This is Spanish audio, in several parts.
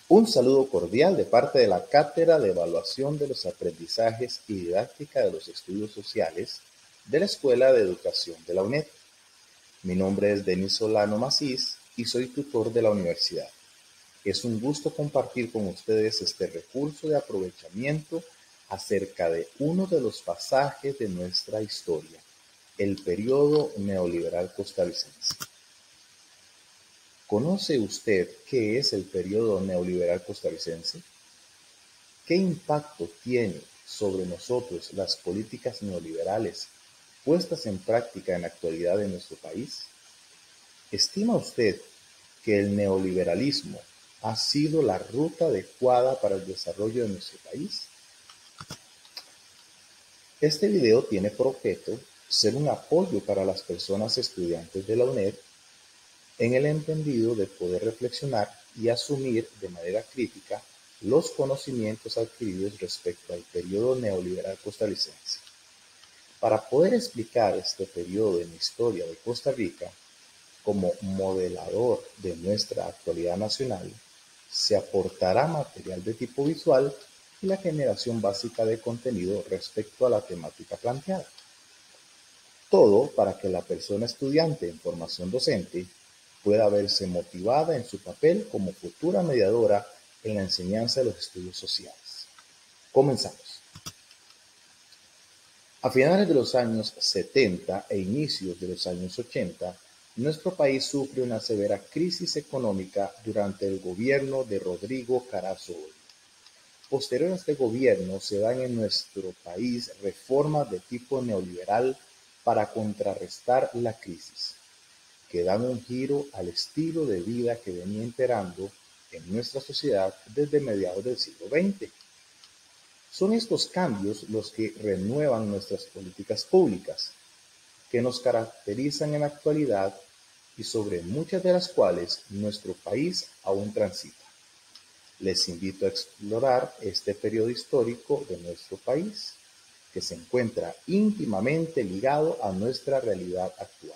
Un saludo cordial de parte de la Cátedra de Evaluación de los Aprendizajes y Didáctica de los Estudios Sociales de la Escuela de Educación de la UNED. Mi nombre es Denis Solano Macís y soy tutor de la universidad. Es un gusto compartir con ustedes este recurso de aprovechamiento acerca de uno de los pasajes de nuestra historia, el periodo neoliberal costarricense. ¿Conoce usted qué es el periodo neoliberal costarricense? ¿Qué impacto tiene sobre nosotros las políticas neoliberales puestas en práctica en la actualidad en nuestro país? ¿Estima usted que el neoliberalismo ha sido la ruta adecuada para el desarrollo de nuestro país? Este video tiene por objeto ser un apoyo para las personas estudiantes de la UNED en el entendido de poder reflexionar y asumir de manera crítica los conocimientos adquiridos respecto al periodo neoliberal costarricense. Para poder explicar este periodo en la historia de Costa Rica como modelador de nuestra actualidad nacional, se aportará material de tipo visual y la generación básica de contenido respecto a la temática planteada. Todo para que la persona estudiante en formación docente pueda verse motivada en su papel como futura mediadora en la enseñanza de los estudios sociales. Comenzamos. A finales de los años 70 e inicios de los años 80, nuestro país sufre una severa crisis económica durante el gobierno de Rodrigo Carazo Orio. Posterior a este gobierno se dan en nuestro país reformas de tipo neoliberal para contrarrestar la crisis, que dan un giro al estilo de vida que venía imperando en nuestra sociedad desde mediados del siglo XX. Son estos cambios los que renuevan nuestras políticas públicas, que nos caracterizan en la actualidad y sobre muchas de las cuales nuestro país aún transita. Les invito a explorar este periodo histórico de nuestro país, que se encuentra íntimamente ligado a nuestra realidad actual.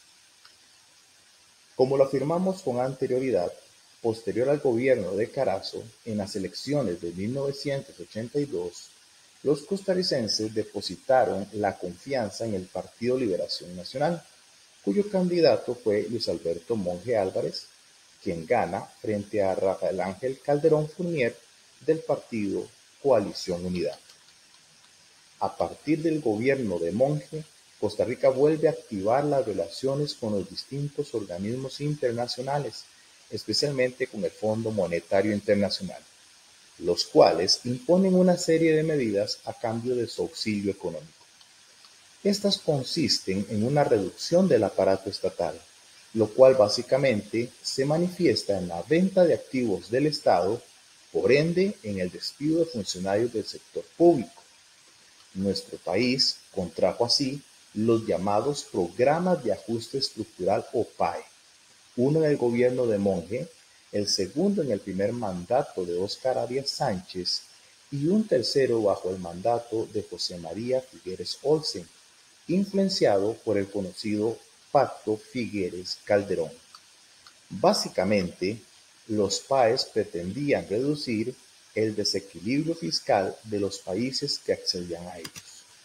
Como lo afirmamos con anterioridad, posterior al gobierno de Carazo, en las elecciones de 1982, los costarricenses depositaron la confianza en el Partido Liberación Nacional, cuyo candidato fue Luis Alberto Monge Álvarez, quien gana frente a Rafael Ángel Calderón Fournier del partido Coalición Unidad. A partir del gobierno de Monge, Costa Rica vuelve a activar las relaciones con los distintos organismos internacionales, especialmente con el Fondo Monetario Internacional, los cuales imponen una serie de medidas a cambio de su auxilio económico. Estas consisten en una reducción del aparato estatal, lo cual básicamente se manifiesta en la venta de activos del Estado, por ende en el despido de funcionarios del sector público. Nuestro país contrajo así los llamados Programas de Ajuste Estructural o PAE, uno en el gobierno de Monge, el segundo en el primer mandato de Óscar Arias Sánchez y un tercero bajo el mandato de José María Figueres Olsen, influenciado por el conocido Pacto Figueres-Calderón. Básicamente, los PAEs pretendían reducir el desequilibrio fiscal de los países que accedían a ellos.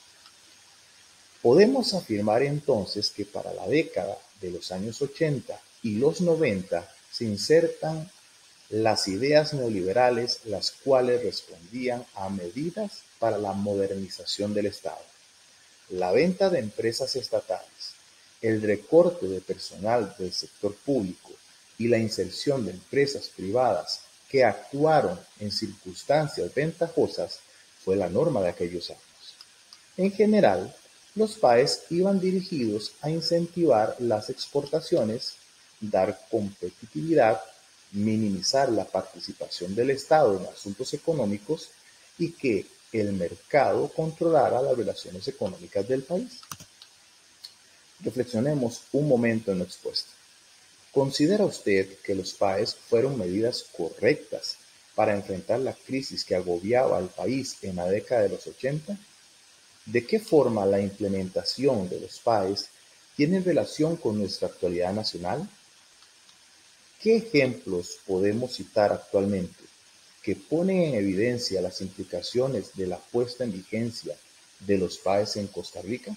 Podemos afirmar entonces que para la década de los años 80 y los 90 se insertan las ideas neoliberales, las cuales respondían a medidas para la modernización del Estado, la venta de empresas estatales, el recorte de personal del sector público y la inserción de empresas privadas que actuaron en circunstancias ventajosas fue la norma de aquellos años. En general, los PAEs iban dirigidos a incentivar las exportaciones, dar competitividad, minimizar la participación del Estado en asuntos económicos y que el mercado controlara las relaciones económicas del país. Reflexionemos un momento en lo expuesto. ¿Considera usted que los PAEs fueron medidas correctas para enfrentar la crisis que agobiaba al país en la década de los 80? ¿De qué forma la implementación de los PAEs tiene relación con nuestra actualidad nacional? ¿Qué ejemplos podemos citar actualmente que ponen en evidencia las implicaciones de la puesta en vigencia de los PAES en Costa Rica?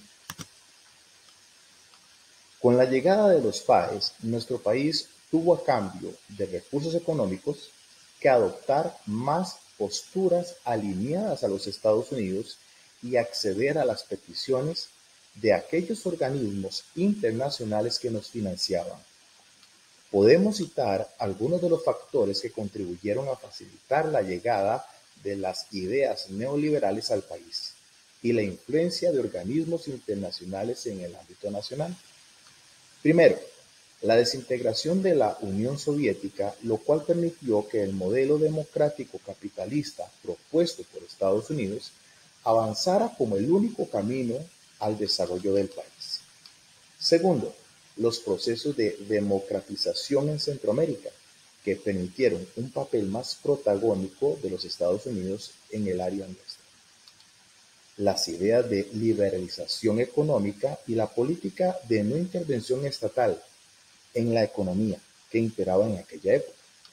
Con la llegada de los PAES, nuestro país tuvo a cambio de recursos económicos que adoptar más posturas alineadas a los Estados Unidos y acceder a las peticiones de aquellos organismos internacionales que nos financiaban. Podemos citar algunos de los factores que contribuyeron a facilitar la llegada de las ideas neoliberales al país y la influencia de organismos internacionales en el ámbito nacional. Primero, la desintegración de la Unión Soviética, lo cual permitió que el modelo democrático capitalista propuesto por Estados Unidos avanzara como el único camino al desarrollo del país. Segundo, los procesos de democratización en Centroamérica, que permitieron un papel más protagónico de los Estados Unidos en el área nuestra. Las ideas de liberalización económica y la política de no intervención estatal en la economía que imperaba en aquella época.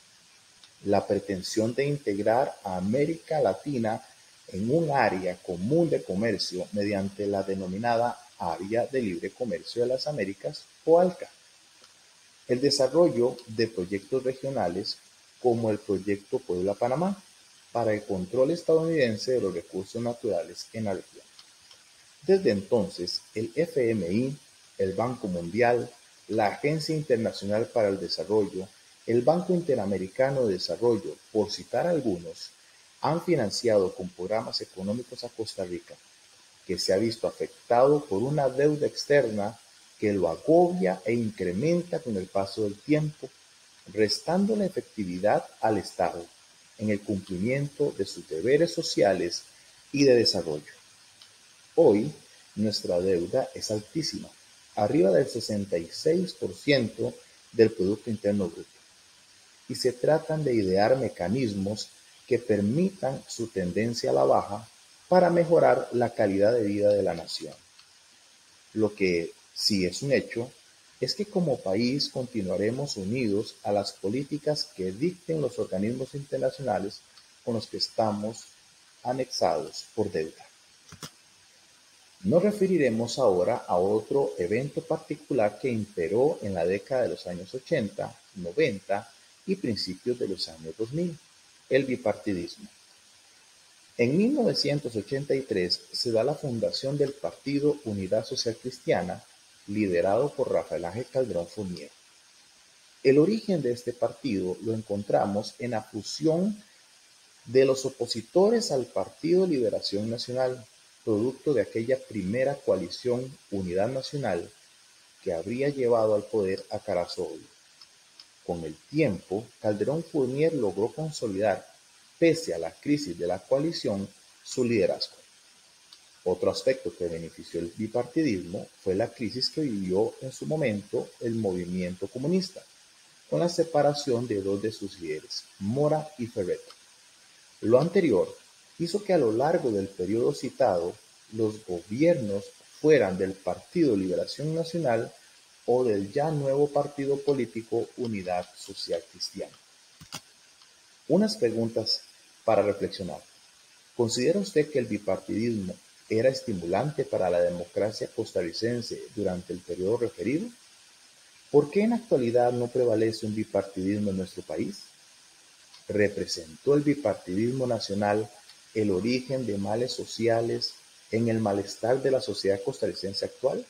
La pretensión de integrar a América Latina en un área común de comercio mediante la denominada Área de Libre Comercio de las Américas o ALCA. El desarrollo de proyectos regionales como el Proyecto Puebla-Panamá para el control estadounidense de los recursos naturales en la región. Desde entonces, el FMI, el Banco Mundial, la Agencia Internacional para el Desarrollo, el Banco Interamericano de Desarrollo, por citar algunos, han financiado con programas económicos a Costa Rica, que se ha visto afectado por una deuda externa que lo agobia e incrementa con el paso del tiempo, restando la efectividad al Estado en el cumplimiento de sus deberes sociales y de desarrollo. Hoy, nuestra deuda es altísima, arriba del 66% del Producto Interno Bruto, y se tratan de idear mecanismos que permitan su tendencia a la baja para mejorar la calidad de vida de la nación. Lo que sí es un hecho es que como país continuaremos unidos a las políticas que dicten los organismos internacionales con los que estamos anexados por deuda. Nos referiremos ahora a otro evento particular que imperó en la década de los años 80, 90 y principios de los años 2000, el bipartidismo. En 1983 se da la fundación del Partido Unidad Social Cristiana, liderado por Rafael Ángel Calderón Fournier. El origen de este partido lo encontramos en la fusión de los opositores al Partido Liberación Nacional, producto de aquella primera coalición Unidad Nacional que habría llevado al poder a Carazo Obligado. Con el tiempo, Calderón Fournier logró consolidar, pese a la crisis de la coalición, su liderazgo. Otro aspecto que benefició el bipartidismo fue la crisis que vivió en su momento el movimiento comunista, con la separación de dos de sus líderes, Mora y Ferret. Lo anterior hizo que a lo largo del periodo citado, los gobiernos fueran del Partido Liberación Nacional o del ya nuevo partido político Unidad Social Cristiana. Unas preguntas para reflexionar. ¿Considera usted que el bipartidismo era estimulante para la democracia costarricense durante el periodo referido? ¿Por qué en la actualidad no prevalece un bipartidismo en nuestro país? ¿Representó el bipartidismo nacional el origen de males sociales en el malestar de la sociedad costarricense actual?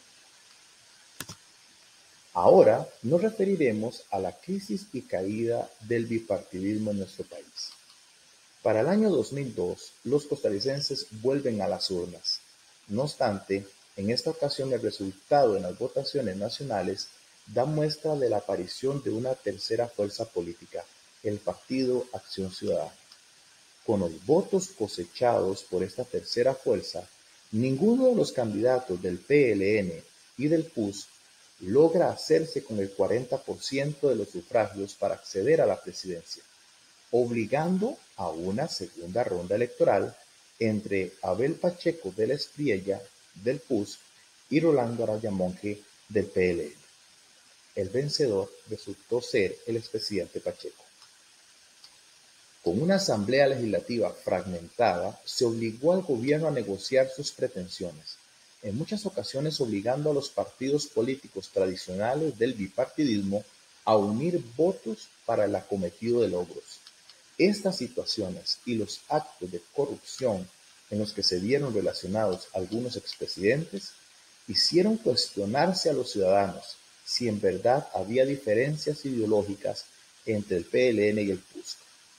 Ahora nos referiremos a la crisis y caída del bipartidismo en nuestro país. Para el año 2002, los costarricenses vuelven a las urnas. No obstante, en esta ocasión el resultado en las votaciones nacionales da muestra de la aparición de una tercera fuerza política, el Partido Acción Ciudadana. Con los votos cosechados por esta tercera fuerza, ninguno de los candidatos del PLN y del PUS logra hacerse con el 40% de los sufragios para acceder a la presidencia, obligando a una segunda ronda electoral entre Abel Pacheco de la Espriella del PUS y Rolando Araya Monge del PLN. El vencedor resultó ser el expresidente Pacheco. Con una asamblea legislativa fragmentada, se obligó al gobierno a negociar sus pretensiones, en muchas ocasiones obligando a los partidos políticos tradicionales del bipartidismo a unir votos para el acometido de logros. Estas situaciones y los actos de corrupción en los que se vieron relacionados algunos expresidentes hicieron cuestionarse a los ciudadanos si en verdad había diferencias ideológicas entre el PLN y el PUSC.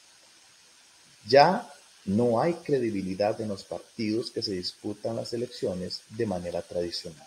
Ya no hay credibilidad en los partidos que se disputan las elecciones de manera tradicional.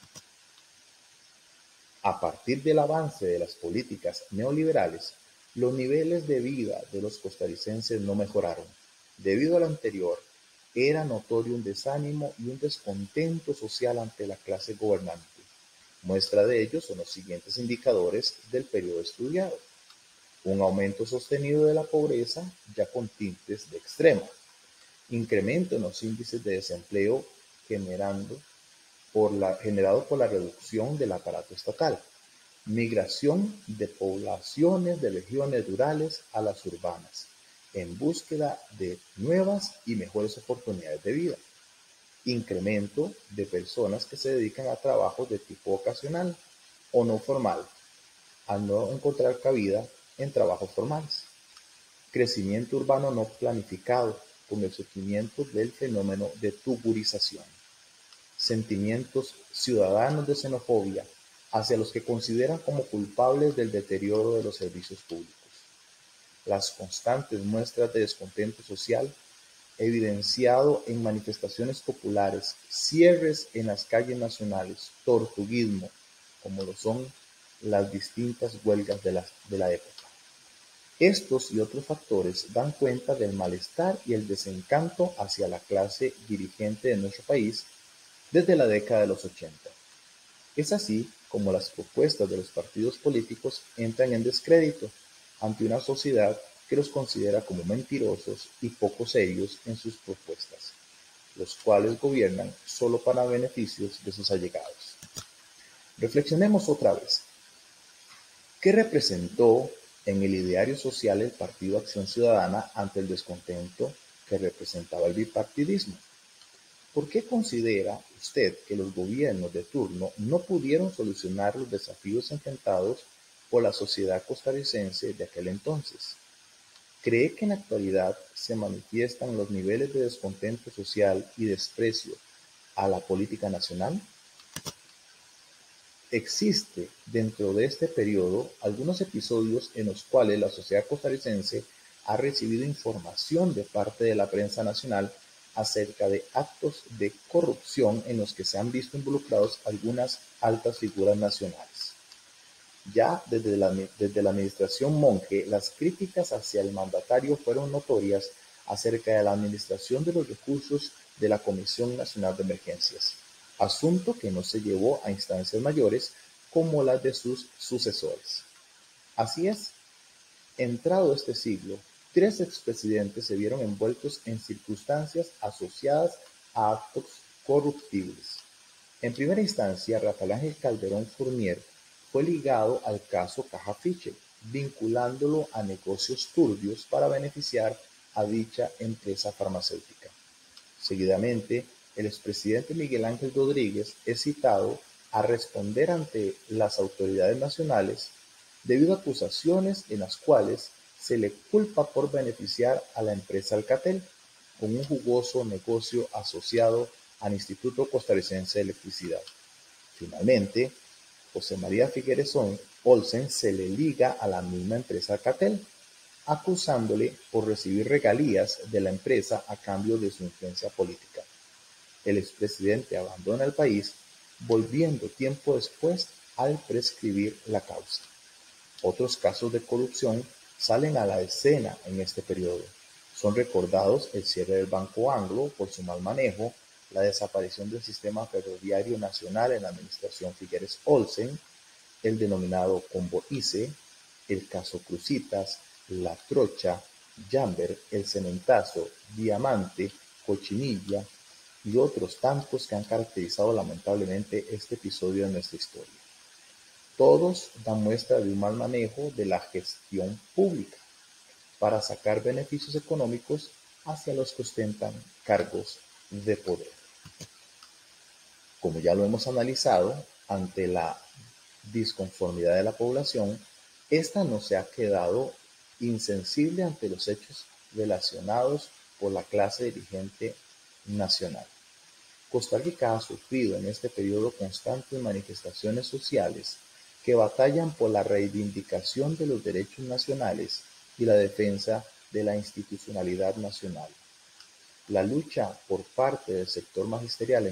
A partir del avance de las políticas neoliberales, los niveles de vida de los costarricenses no mejoraron. Debido a lo anterior, era notorio un desánimo y un descontento social ante la clase gobernante. Muestra de ello son los siguientes indicadores del periodo estudiado. Un aumento sostenido de la pobreza, ya con tintes de extrema. Incremento en los índices de desempleo generado por la reducción del aparato estatal. Migración de poblaciones de regiones rurales a las urbanas, en búsqueda de nuevas y mejores oportunidades de vida. Incremento de personas que se dedican a trabajos de tipo ocasional o no formal, al no encontrar cabida en trabajos formales. Crecimiento urbano no planificado, con el surgimiento del fenómeno de tuburización. Sentimientos ciudadanos de xenofobia hacia los que consideran como culpables del deterioro de los servicios públicos. Las constantes muestras de descontento social evidenciado en manifestaciones populares, cierres en las calles nacionales, tortuguismo, como lo son las distintas huelgas de la época. Estos y otros factores dan cuenta del malestar y el desencanto hacia la clase dirigente de nuestro país desde la década de los 80. Es así como las propuestas de los partidos políticos entran en descrédito ante una sociedad que los considera como mentirosos y poco serios en sus propuestas, los cuales gobiernan solo para beneficios de sus allegados. Reflexionemos otra vez. ¿Qué representó en el ideario social el Partido Acción Ciudadana ante el descontento que representaba el bipartidismo? ¿Por qué considera usted que los gobiernos de turno no pudieron solucionar los desafíos enfrentados por la sociedad costarricense de aquel entonces? ¿Cree que en la actualidad se manifiestan los niveles de descontento social y desprecio a la política nacional? Existe dentro de este periodo algunos episodios en los cuales la sociedad costarricense ha recibido información de parte de la prensa nacional acerca de actos de corrupción en los que se han visto involucrados algunas altas figuras nacionales. Ya desde la administración Monge, las críticas hacia el mandatario fueron notorias acerca de la administración de los recursos de la Comisión Nacional de Emergencias, asunto que no se llevó a instancias mayores como las de sus sucesores. Así es, entrado este siglo, 3 expresidentes se vieron envueltos en circunstancias asociadas a actos corruptibles. En primera instancia, Rafael Ángel Calderón Fournier fue ligado al caso Caja Fisher, vinculándolo a negocios turbios para beneficiar a dicha empresa farmacéutica. Seguidamente, el expresidente Miguel Ángel Rodríguez es citado a responder ante las autoridades nacionales debido a acusaciones en las cuales se le culpa por beneficiar a la empresa Alcatel con un jugoso negocio asociado al Instituto Costarricense de Electricidad. Finalmente, José María Figueres Olsen se le liga a la misma empresa Alcatel, acusándole por recibir regalías de la empresa a cambio de su influencia política. El expresidente abandona el país, volviendo tiempo después al prescribir la causa. Otros casos de corrupción salen a la escena en este periodo. Son recordados el cierre del Banco Anglo por su mal manejo, la desaparición del sistema ferroviario nacional en la administración Figueres Olsen, el denominado Combo ICE, el caso Cruzitas, La Trocha, Jamber, el Cementazo, Diamante, Cochinilla y otros tantos que han caracterizado lamentablemente este episodio de nuestra historia. Todos dan muestra de un mal manejo de la gestión pública. para sacar beneficios económicos hacia los que ostentan cargos de poder. Como ya lo hemos analizado, ante la disconformidad de la población, esta no se ha quedado insensible ante los hechos relacionados por la clase dirigente nacional. Costa Rica ha sufrido en este periodo constantes manifestaciones sociales que batallan por la reivindicación de los derechos nacionales y la defensa de la institucionalidad nacional. La lucha por parte del sector magisterial en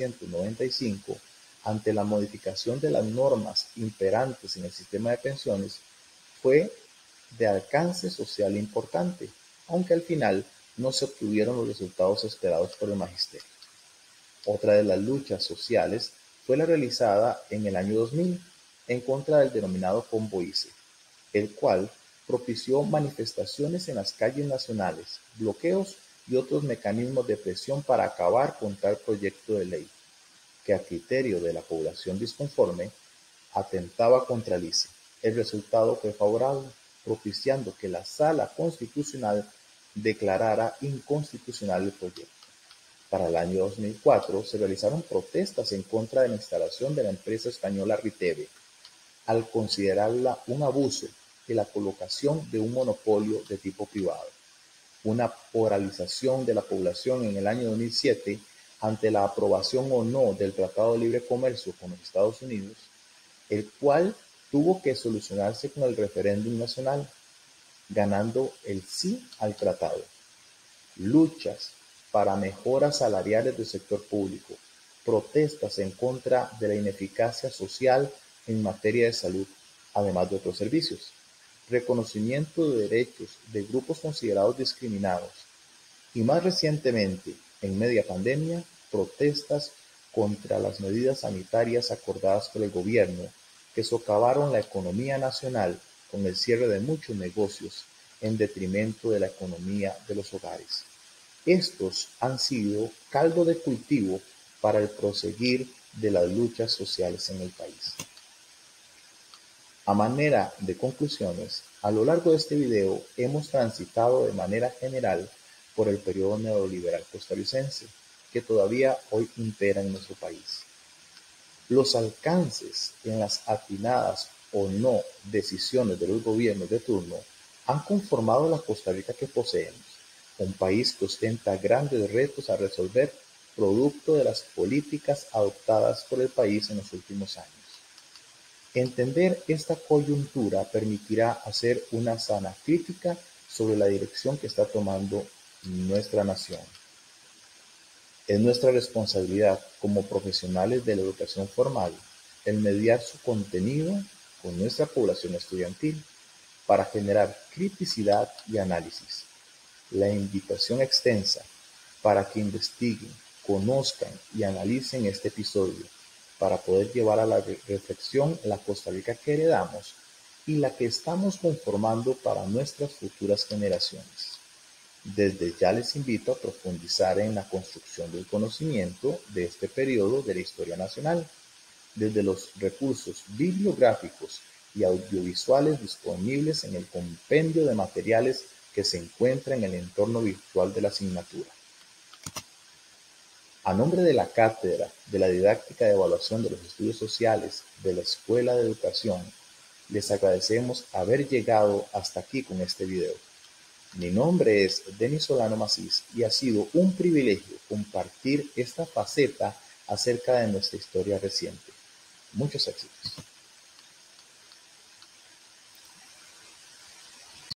1995 ante la modificación de las normas imperantes en el sistema de pensiones fue de alcance social importante, aunque al final no se obtuvieron los resultados esperados por el magisterio. Otra de las luchas sociales fue la realizada en el año 2000 en contra del denominado Convoice, el cual propició manifestaciones en las calles nacionales, bloqueos y otros mecanismos de presión para acabar con tal proyecto de ley, que a criterio de la población disconforme atentaba contra el ICE. El resultado fue favorable, propiciando que la Sala Constitucional declarara inconstitucional el proyecto. Para el año 2004 se realizaron protestas en contra de la instalación de la empresa española Riteve, al considerarla un abuso y la colocación de un monopolio de tipo privado. Una polarización de la población en el año 2007 ante la aprobación o no del Tratado de Libre Comercio con los Estados Unidos, el cual tuvo que solucionarse con el referéndum nacional, ganando el sí al tratado. Luchas para mejoras salariales del sector público, protestas en contra de la ineficacia social en materia de salud, además de otros servicios, reconocimiento de derechos de grupos considerados discriminados y más recientemente, en media pandemia, protestas contra las medidas sanitarias acordadas por el gobierno que socavaron la economía nacional con el cierre de muchos negocios en detrimento de la economía de los hogares. Estos han sido caldo de cultivo para el proseguir de las luchas sociales en el país. A manera de conclusiones, a lo largo de este video hemos transitado de manera general por el periodo neoliberal costarricense, que todavía hoy impera en nuestro país. Los alcances en las atinadas o no decisiones de los gobiernos de turno han conformado la Costa Rica que poseemos, un país que ostenta grandes retos a resolver producto de las políticas adoptadas por el país en los últimos años. Entender esta coyuntura permitirá hacer una sana crítica sobre la dirección que está tomando nuestra nación. Es nuestra responsabilidad como profesionales de la educación formal el mediar su contenido con nuestra población estudiantil para generar criticidad y análisis. La invitación extensa para que investiguen, conozcan y analicen este episodio para poder llevar a la reflexión la Costa Rica que heredamos y la que estamos conformando para nuestras futuras generaciones. Desde ya les invito a profundizar en la construcción del conocimiento de este periodo de la historia nacional, desde los recursos bibliográficos y audiovisuales disponibles en el compendio de materiales que se encuentra en el entorno virtual de la asignatura. A nombre de la Cátedra de la Didáctica de Evaluación de los Estudios Sociales de la Escuela de Educación, les agradecemos haber llegado hasta aquí con este video. Mi nombre es Denis Solano Macís y ha sido un privilegio compartir esta faceta acerca de nuestra historia reciente. Muchos éxitos.